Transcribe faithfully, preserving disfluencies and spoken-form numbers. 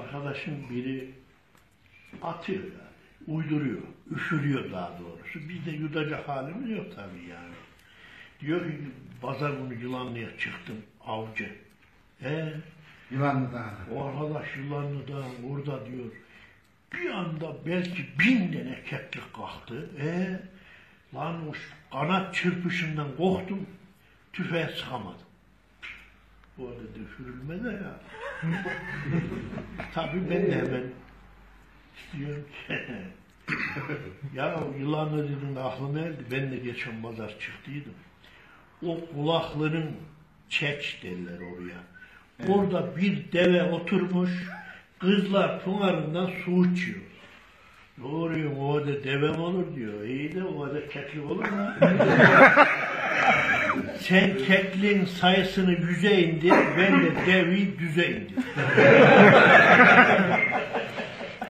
arkadaşın biri atıyor yani, uyduruyor, üfürüyor daha doğrusu. Biz de yutacak halimiz yok tabii yani. Diyor ki, pazar günü Yılanlı'ya çıktım, avcı. He? Yılanlı'da. O arkadaş Yılanlı'da, orada diyor, bir anda belki bin tane keklik kalktı. E, lan o kanat çırpışından korktum, tüfeğe sıkamadım. Bu arada üfürülme de ya. Tabii ben de hemen diyorum ki, ya Yılanlı dedin aklıma geldi, ben de geçen pazar çıktıydım. O kulakların çeç derler oraya. Evet. Orada bir deve oturmuş, kızlar pınarından su içiyor. Doğruyum, o da devem olur diyor. İyi de o da keklik olur mu? Sen kekliğin sayısını yüze indir, ben de devi düze indir.